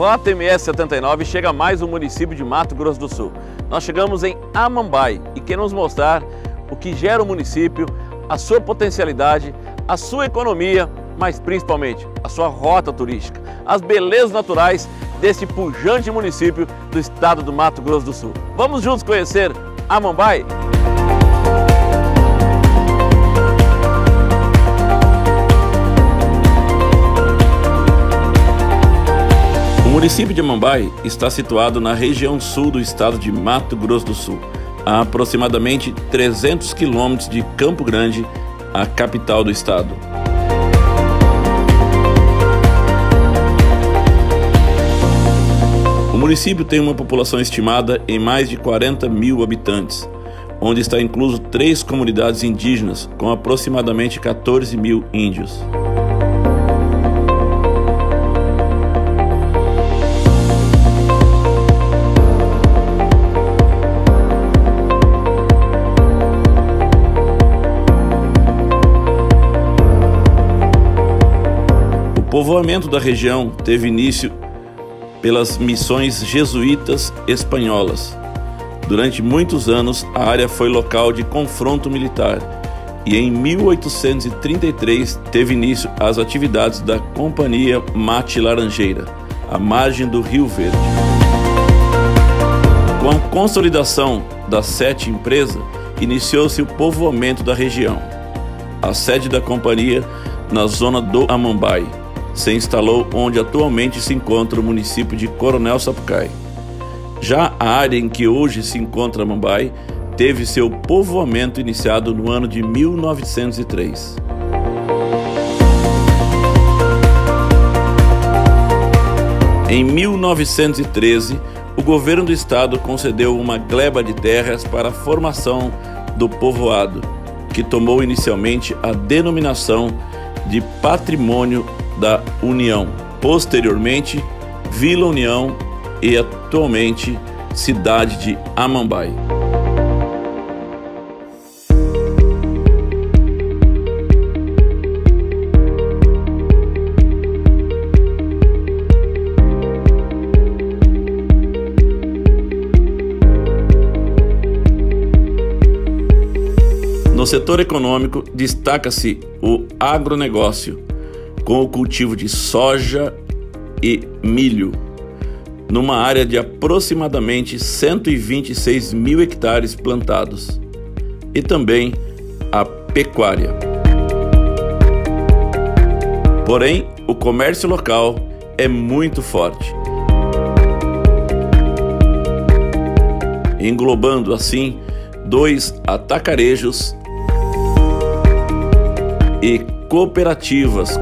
Rota MS 79 chega a mais um município de Mato Grosso do Sul. Nós chegamos em Amambai e queremos mostrar o que gera o município, a sua potencialidade, a sua economia, mas principalmente a sua rota turística, as belezas naturais deste pujante município do estado do Mato Grosso do Sul. Vamos juntos conhecer Amambai? O município de Amambai está situado na região sul do estado de Mato Grosso do Sul, a aproximadamente 300 quilômetros de Campo Grande, a capital do estado. O município tem uma população estimada em mais de 40 mil habitantes, onde está incluso 3 comunidades indígenas com aproximadamente 14 mil índios. O povoamento da região teve início pelas missões jesuítas espanholas. Durante muitos anos, a área foi local de confronto militar e em 1833 teve início as atividades da Companhia Mate Laranjeira, à margem do Rio Verde. Com a consolidação da 7 empresa, iniciou-se o povoamento da região. A sede da companhia, na zona do Amambai, se instalou onde atualmente se encontra o município de Coronel Sapucaí. Já a área em que hoje se encontra Amambai teve seu povoamento iniciado no ano de 1903. Em 1913, o governo do estado concedeu uma gleba de terras para a formação do povoado, que tomou inicialmente a denominação de Patrimônio da União, posteriormente Vila União e atualmente cidade de Amambai. No setor econômico, destaca-se o agronegócio, com o cultivo de soja e milho, numa área de aproximadamente 126 mil hectares plantados, e também a pecuária. Porém, o comércio local é muito forte, englobando assim 2 atacarejos e cooperativas.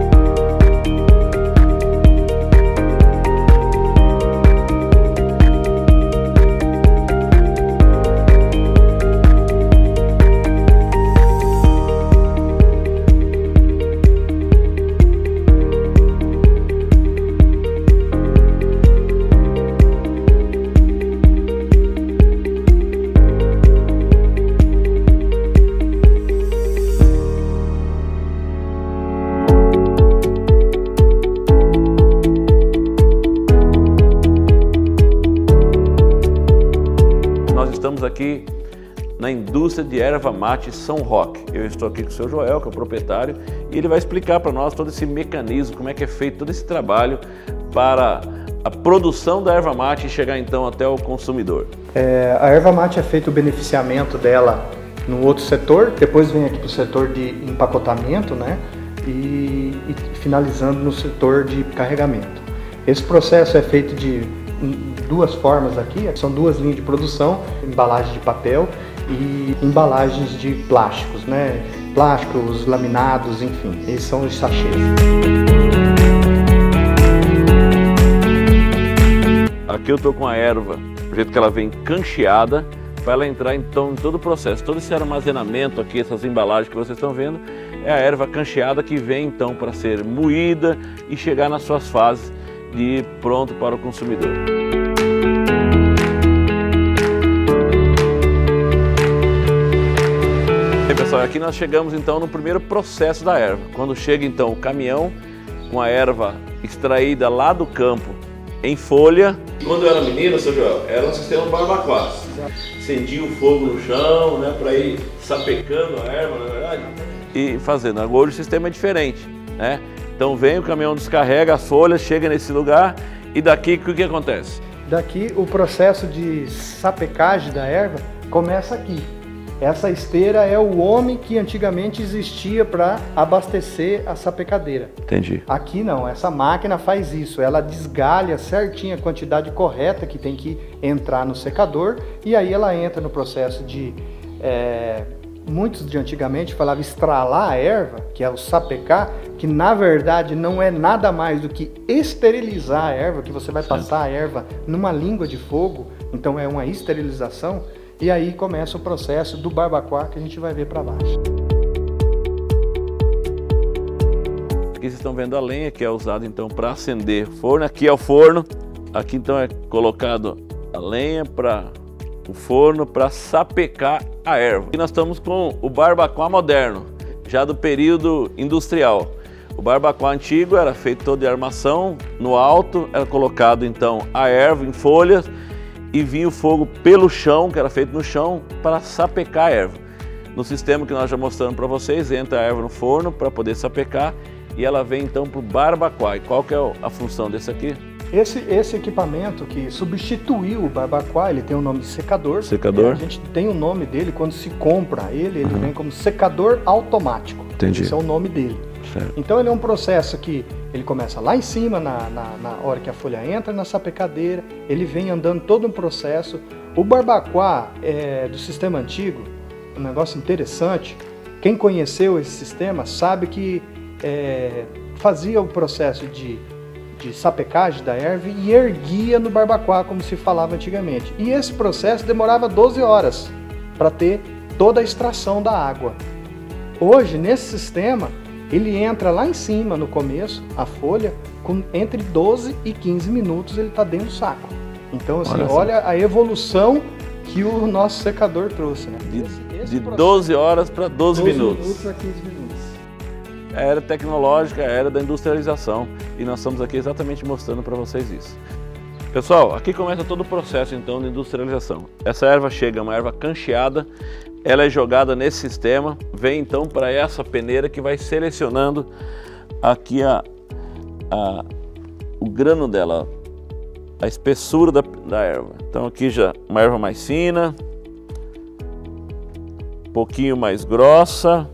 Estamos aqui na indústria de erva mate São Roque. Eu estou aqui com o seu Joel, que é o proprietário, e ele vai explicar para nós todo esse mecanismo, como é que é feito todo esse trabalho para a produção da erva mate e chegar então até o consumidor. A erva mate é feito o beneficiamento dela no outro setor, depois vem aqui para o setor de empacotamento, né? E finalizando no setor de carregamento. Esse processo é feito de 2 formas aqui, são 2 linhas de produção, embalagem de papel e embalagens de plásticos, né? Plásticos, laminados, enfim, esses são os sachês. Aqui eu estou com a erva, do jeito que ela vem cancheada, para ela entrar então em todo o processo. Todo esse armazenamento aqui, essas embalagens que vocês estão vendo, é a erva cancheada que vem então para ser moída e chegar nas suas fases de pronto para o consumidor. E pessoal, aqui nós chegamos então no primeiro processo da erva. Quando chega então o caminhão com a erva extraída lá do campo em folha. Quando eu era menino, seu Joel, era um sistema barbacoa. Acendia o fogo no chão, né, para ir sapecando a erva, na verdade, e fazendo. Agora o sistema é diferente, né? Então vem o caminhão, descarrega as folhas, chega nesse lugar e daqui o que acontece? Daqui o processo de sapecagem da erva começa aqui. Essa esteira é o homem que antigamente existia para abastecer a sapecadeira. Entendi. Aqui não, essa máquina faz isso, ela desgalha certinho a quantidade correta que tem que entrar no secador e aí ela entra no processo de, muitos de antigamente falavam estralar a erva, que é o sapecar, que na verdade não é nada mais do que esterilizar a erva, que você vai passar a erva numa língua de fogo, então é uma esterilização. E aí começa o processo do barbacoa que a gente vai ver para baixo. Aqui vocês estão vendo a lenha que é usada então para acender o forno. Aqui é o forno, aqui então é colocado a lenha para o forno para sapecar a erva. Aqui nós estamos com o barbacoa moderno, já do período industrial. O barbacoa antigo era feito todo de armação, no alto era colocado então a erva em folhas, e vinha o fogo pelo chão, que era feito no chão, para sapecar a erva. No sistema que nós já mostramos para vocês, entra a erva no forno para poder sapecar e ela vem então para o barbacoa. E qual que é a função desse aqui? Esse equipamento que substituiu o barbacoa, ele tem o nome de secador. Secador. A gente tem o nome dele, quando se compra ele vem como secador automático. Entendi. Esse é o nome dele. Certo. Então ele é um processo que ele começa lá em cima, na hora que a folha entra na sapecadeira, ele vem andando todo um processo. O barbacoa do sistema antigo, um negócio interessante, quem conheceu esse sistema sabe que fazia o processo de sapecagem da erva e erguia no barbacoa, como se falava antigamente. E esse processo demorava 12 horas para ter toda a extração da água. Hoje, nesse sistema, ele entra lá em cima no começo, a folha, com entre 12 e 15 minutos ele está dentro do saco. Então, assim, olha a evolução que o nosso secador trouxe, né? De 12 horas para 12 minutos. 12 minutos a 15 minutos. A era tecnológica, a era da industrialização, e nós estamos aqui exatamente mostrando para vocês isso. Pessoal, aqui começa todo o processo então de industrialização. Essa erva chega, uma erva cancheada, ela é jogada nesse sistema, vem então para essa peneira que vai selecionando aqui o grano dela, a espessura da erva. Então aqui já uma erva mais fina, um pouquinho mais grossa,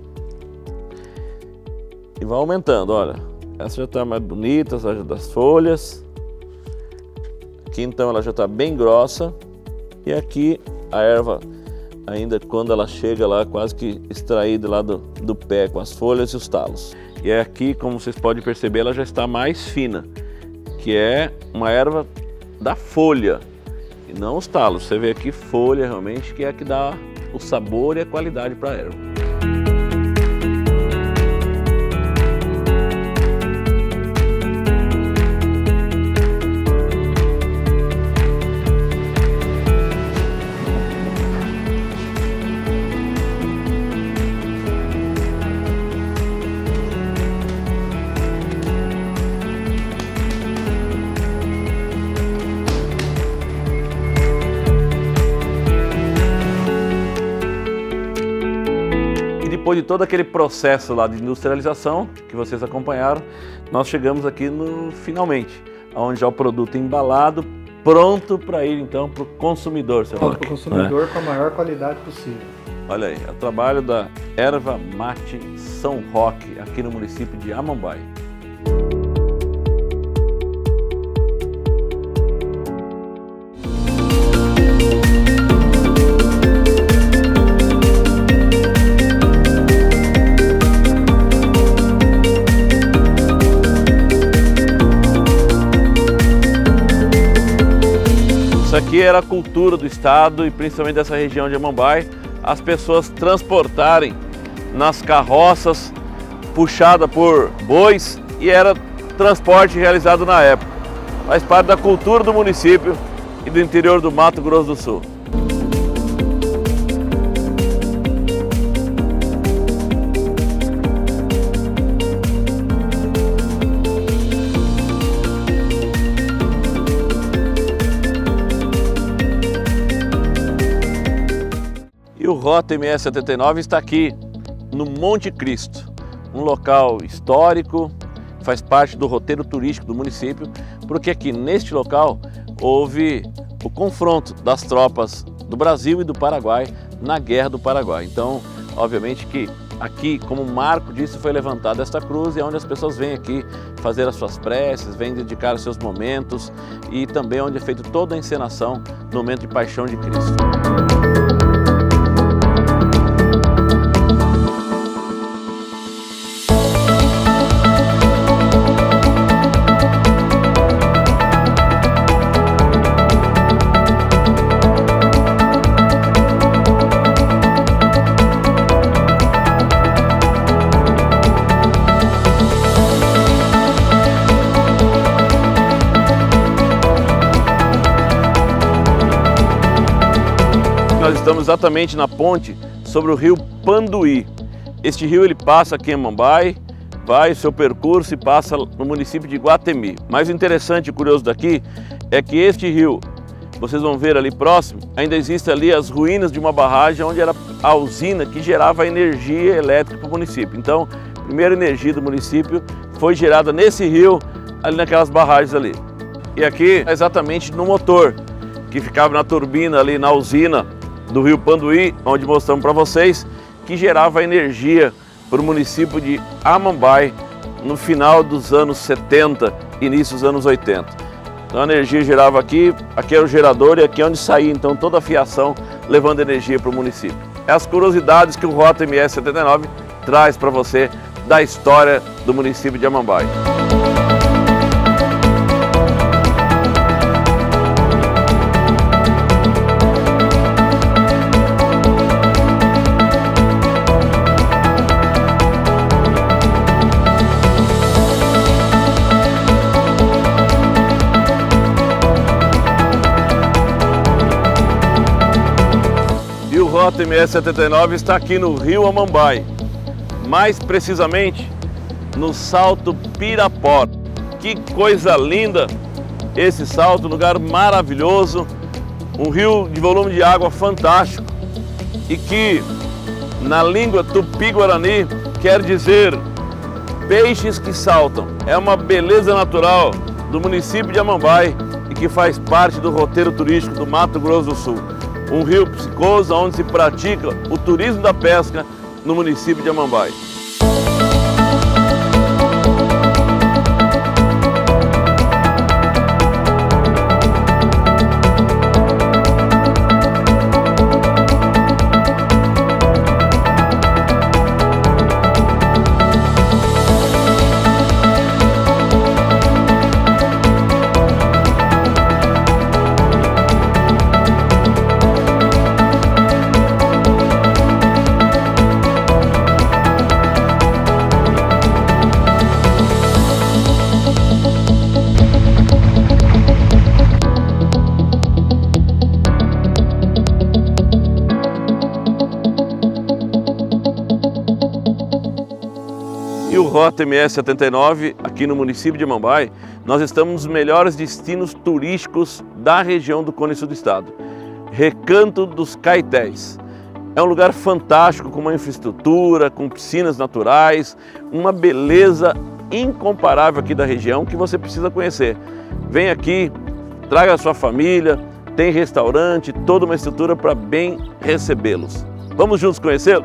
e vai aumentando, olha, essa já está mais bonita, essa já das folhas. Aqui então ela já está bem grossa e aqui a erva ainda quando ela chega lá quase que extraída lá do pé com as folhas e os talos. E aqui, como vocês podem perceber, ela já está mais fina, que é uma erva da folha e não os talos. Você vê aqui folha realmente que é a que dá o sabor e a qualidade para a erva. Depois de todo aquele processo lá de industrialização que vocês acompanharam, nós chegamos aqui no finalmente, onde já o produto embalado, pronto para ir então para o consumidor. Para o consumidor com a maior qualidade possível. Olha aí, é o trabalho da Erva Mate São Roque, aqui no município de Amambai. Isso aqui era a cultura do estado e principalmente dessa região de Amambai, as pessoas transportarem nas carroças puxada por bois e era transporte realizado na época. Faz parte da cultura do município e do interior do Mato Grosso do Sul. Rota MS-79 está aqui no Monte Cristo, um local histórico, faz parte do roteiro turístico do município, porque aqui neste local houve o confronto das tropas do Brasil e do Paraguai na Guerra do Paraguai. Então, obviamente que aqui, como marco disso, foi levantada esta cruz e é onde as pessoas vêm aqui fazer as suas preces, vêm dedicar os seus momentos e também onde é feita toda a encenação no momento de paixão de Cristo. Nós estamos exatamente na ponte sobre o rio Panduí. Este rio ele passa aqui em Amambai, vai o seu percurso e passa no município de Iguatemi. Mas o interessante e curioso daqui é que este rio, vocês vão ver ali próximo, ainda existe ali as ruínas de uma barragem onde era a usina que gerava a energia elétrica para o município. Então, a primeira energia do município foi gerada nesse rio, ali naquelas barragens ali. E aqui é exatamente no motor, que ficava na turbina ali na usina do rio Panduí, onde mostramos para vocês, que gerava energia para o município de Amambai no final dos anos 70, início dos anos 80. Então a energia gerava aqui era o gerador e aqui é onde saía então toda a fiação levando energia para o município. É as curiosidades que o Rota MS-79 traz para você da história do município de Amambai. O Rota MS-79 está aqui no rio Amambai, mais precisamente no Salto Pirapora. Que coisa linda esse salto, lugar maravilhoso, um rio de volume de água fantástico e que na língua tupi-guarani quer dizer peixes que saltam. É uma beleza natural do município de Amambai e que faz parte do roteiro turístico do Mato Grosso do Sul. Um rio piscicoso onde se pratica o turismo da pesca no município de Amambai. E o Rota MS-79, aqui no município de Amambai, nós estamos nos melhores destinos turísticos da região do Cone Sul do estado. Recanto dos Caetés. É um lugar fantástico, com uma infraestrutura, com piscinas naturais, uma beleza incomparável aqui da região que você precisa conhecer. Vem aqui, traga a sua família, tem restaurante, toda uma estrutura para bem recebê-los. Vamos juntos conhecê-lo?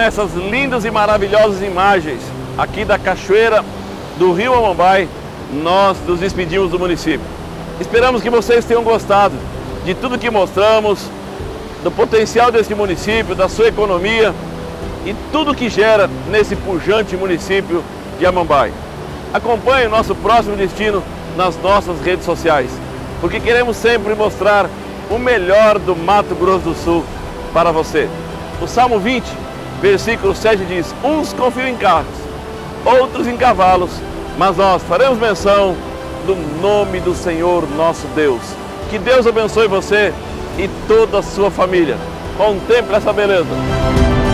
essas lindas e maravilhosas imagens aqui da cachoeira do Rio Amambai, nós nos despedimos do município. Esperamos que vocês tenham gostado de tudo que mostramos, do potencial desse município, da sua economia e tudo que gera nesse pujante município de Amambai. Acompanhe o nosso próximo destino nas nossas redes sociais, porque queremos sempre mostrar o melhor do Mato Grosso do Sul para você. O Salmo 20, versículo 7 diz: uns confiam em carros, outros em cavalos, mas nós faremos menção do nome do Senhor nosso Deus. Que Deus abençoe você e toda a sua família. Contemple essa beleza.